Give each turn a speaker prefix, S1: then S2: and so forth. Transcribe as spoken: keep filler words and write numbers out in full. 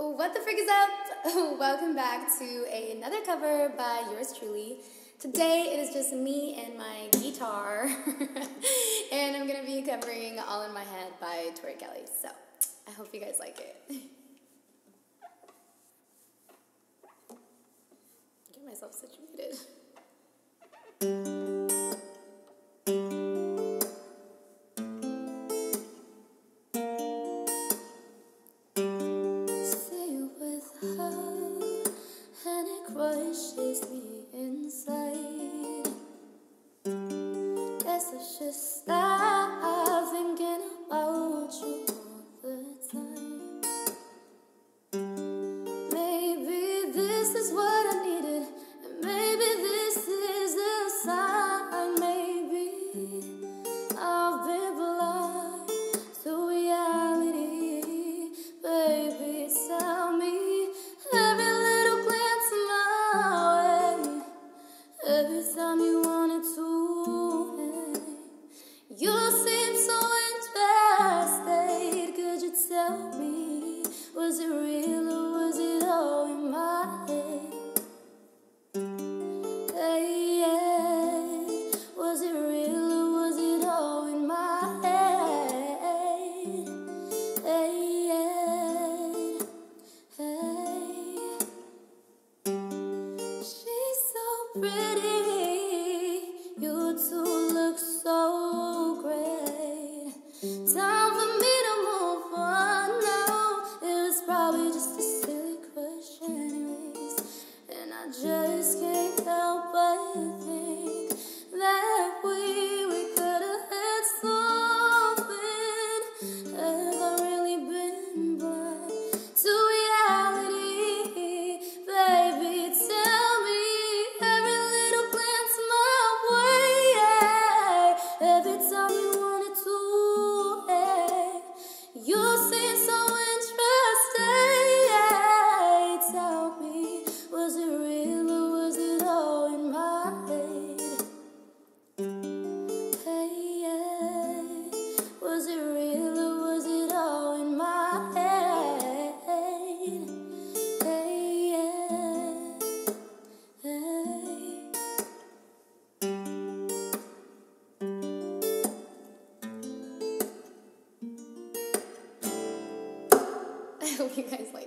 S1: What the frick is up? Welcome back to another cover by yours truly. Today it is just me and my guitar, and I'm gonna be covering All in My Head by Tori Kelly. So I hope you guys like it. Get myself situated. Crushes me inside. Guess I should stop thinking about you all the time. Maybe this is what I needed, and maybe this is the sign. Maybe I've been blind to reality. Baby, tell me every every time you wanted to, hey. You seem so interested. Could you tell me, was it real or was it all in my head? Hey, yeah. Was it real or was it all in my head? Hey, yeah. Hey. She's so pretty. You two look so great. Time for me to move on now. It was probably just a silly crush anyways, and I just can't help but think that we, we could have had something. Have I really been blind to reality? Baby, tell me every little glance my way, yeah. Every time you wanted to, hey. You seem so interested, yeah. Tell me, was it real or was it all in my head? Hey, yeah. Was it real or was it all in my head? Hey, yeah. Hey. I hope you guys like